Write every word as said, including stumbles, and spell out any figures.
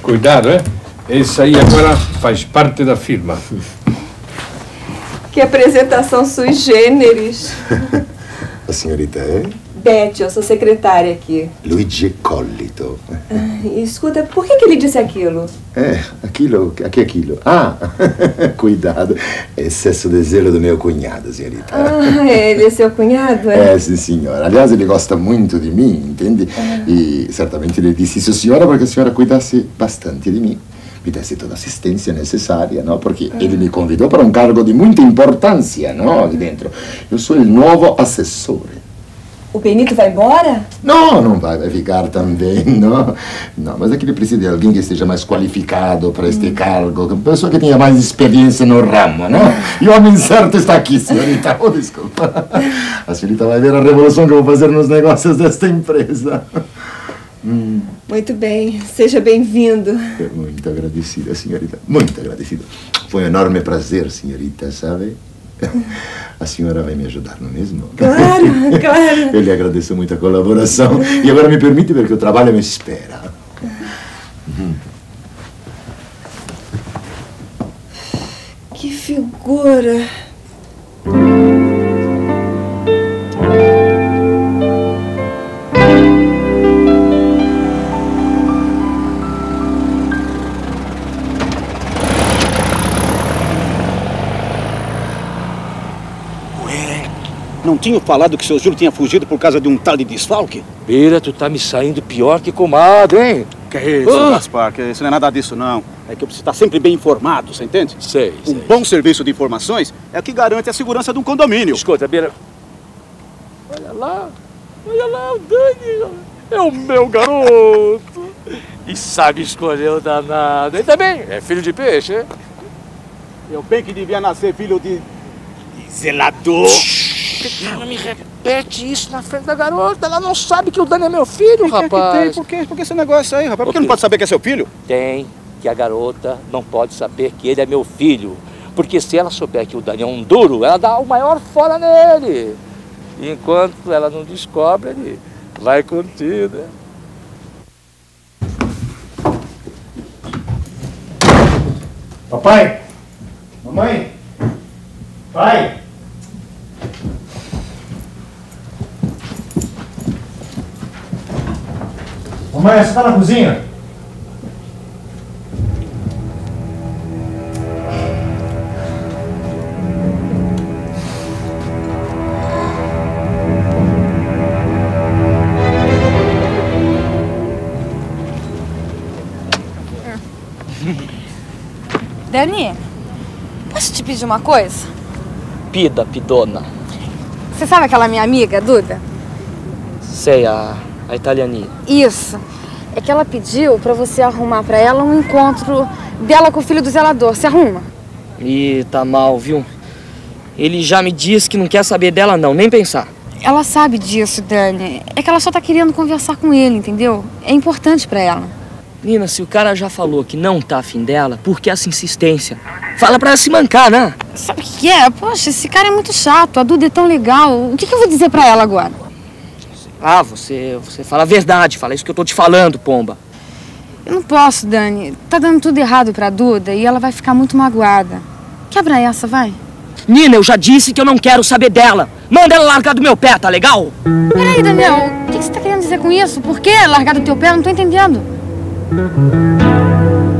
Cuidado, hein? Esse aí agora faz parte da firma. Que apresentação sui generis. A senhorita é? Beth, eu sou secretária aqui. Luigi Collito. Ah, escuta, por que que ele disse aquilo? É, aquilo, que é aquilo? Ah, cuidado, excesso de zelo do meu cunhado, senhorita. Ah, ele é seu cunhado, é? É, sim, senhora. Aliás, ele gosta muito de mim, entende? Ah. E certamente ele disse isso, senhora, porque a senhora cuidasse bastante de mim. Me desse toda a assistência necessária, não? Porque ah. ele me convidou para um cargo de muita importância, não? Aqui dentro. Eu sou o novo assessore. O Benito vai embora? Não, não vai, vai ficar também, não. Não, mas é que ele precisa de alguém que esteja mais qualificado para este hum. cargo, uma pessoa que tenha mais experiência no ramo, não? E o homem certo está aqui, senhorita. Oh, desculpa. A senhorita vai ver a revolução que eu vou fazer nos negócios desta empresa. Hum. Muito bem, seja bem-vindo. Muito agradecida, senhorita, muito agradecida. Foi um enorme prazer, senhorita, sabe? A senhora vai me ajudar, não é mesmo? Claro, claro. Eu lhe agradeço muito a colaboração. E agora me permite, porque o trabalho me espera. Uhum. Que figura. Não tinha falado que seu Júlio tinha fugido por causa de um tal de desfalque? Bira, tu tá me saindo pior que comadre, hein? Que isso, ah. Gaspar, que isso não é nada disso, não. É que eu preciso estar sempre bem informado, você entende? Sei, Um sei. bom serviço de informações é o que garante a segurança de um condomínio. Escuta, Bira. Olha lá, olha lá, o Dani. É o meu garoto. E sabe escolher o danado. Ele também é filho de peixe, hein? Eu bem que devia nascer filho de... de zelador. Não me repete isso na frente da garota. Ela não sabe que o Dani é meu filho, que rapaz. Que tem? Por que, por que esse negócio aí, rapaz? Por que não pode saber que é seu filho? Tem, que a garota não pode saber que ele é meu filho. Porque se ela souber que o Dani é um duro, ela dá o maior fora nele. E enquanto ela não descobre, ele vai contigo, né? Papai? Mamãe? Pai? Mamãe, você tá na cozinha? Dani, posso te pedir uma coisa? Pida, pidona. Você sabe aquela minha amiga, Duda? Sei, a, a italianinha. Isso. É que ela pediu pra você arrumar pra ela um encontro dela com o filho do zelador. Você arruma? Ih, tá mal, viu? Ele já me disse que não quer saber dela não, nem pensar. Ela sabe disso, Dani. É que ela só tá querendo conversar com ele, entendeu? É importante pra ela. Nina, se o cara já falou que não tá afim dela, por que essa insistência? Fala pra ela se mancar, né? Sabe o que é? Poxa, esse cara é muito chato, a Duda é tão legal. O que, que eu vou dizer pra ela agora? Ah, você, você fala a verdade, fala isso que eu tô te falando, pomba. Eu não posso, Dani. Tá dando tudo errado pra Duda e ela vai ficar muito magoada. Quebra essa, vai. Nina, eu já disse que eu não quero saber dela. Manda ela largar do meu pé, tá legal? Peraí, Daniel, o que, que você tá querendo dizer com isso? Por que largar do teu pé? Eu não tô entendendo.